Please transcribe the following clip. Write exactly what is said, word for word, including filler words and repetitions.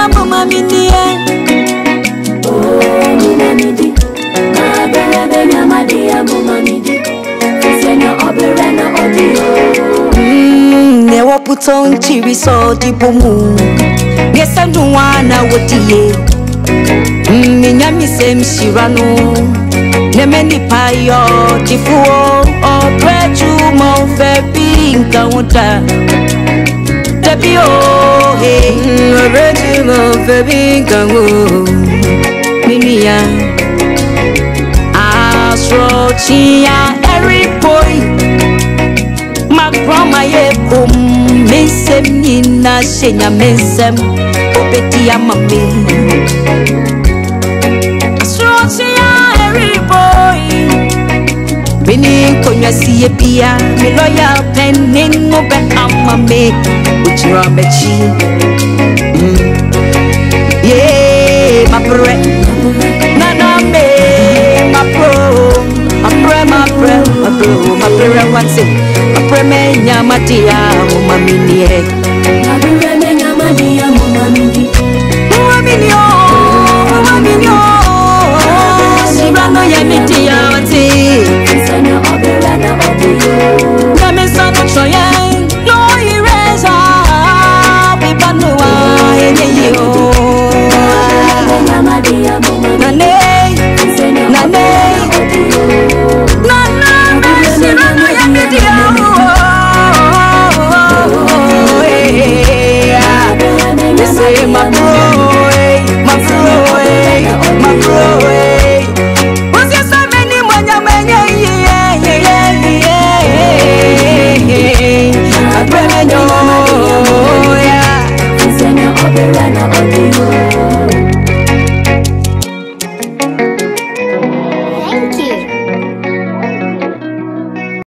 mama minie. Oh, mama midi. Abere benya madia mama midi. Fisenya obere na odio. Hmm, ne waputon chiri so di bomu. Yesa nuwana wotiye. Hmm, minyami sem shirano. Nemeni payo tifuo o prechu mo febi nka wota. Tebi o he prechu mo febi nka wo. Minia asro chia every boy. Ma grandma ye kum mesem nina shenya mesem opeti amame. Asro chia every boy. Bini konya siye pia mi loyal penin mo be amame uchira mechi. Yeah, my pre, na na me, my pro, my pre, my pre, my pro, my pre once it, my pre me nyamadia, mama minie, My pre me nyamadia, mama midi, mama minio, mama minio, sibano yamidia once, fisenya obere na odio. yami sanu choye, no ireza, bibanua yenyeyo. Nyamadia, mama midi. Nane, nane, nana, mesi nana ya media. You say my bro, my bro, my bro. What's your so many money, money, yeah, yeah, yeah, yeah. I pray me no.